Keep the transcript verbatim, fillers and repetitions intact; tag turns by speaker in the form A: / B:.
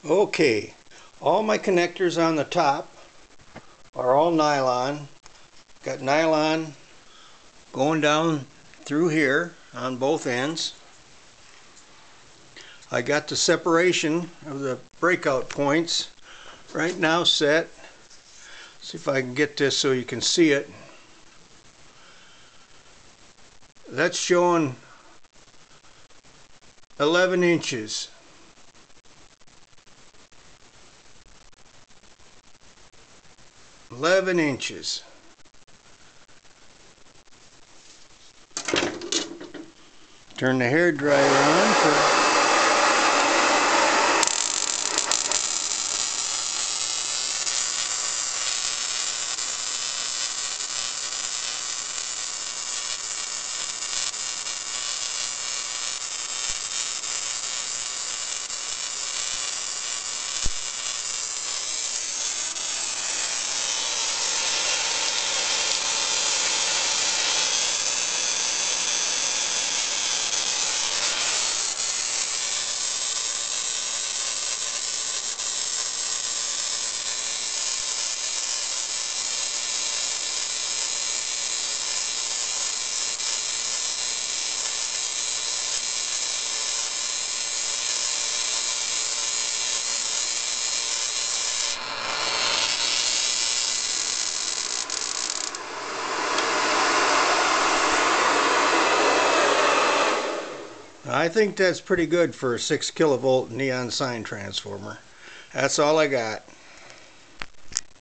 A: Okay, all my connectors on the top are all nylon. Got nylon going down through here on both ends. I got the separation of the breakout points right now set. See if I can get this so you can see it. That's showing eleven inches. eleven inches. Turn the hairdryer on for I think that's pretty good for a six kilovolt neon sign transformer. That's all I got.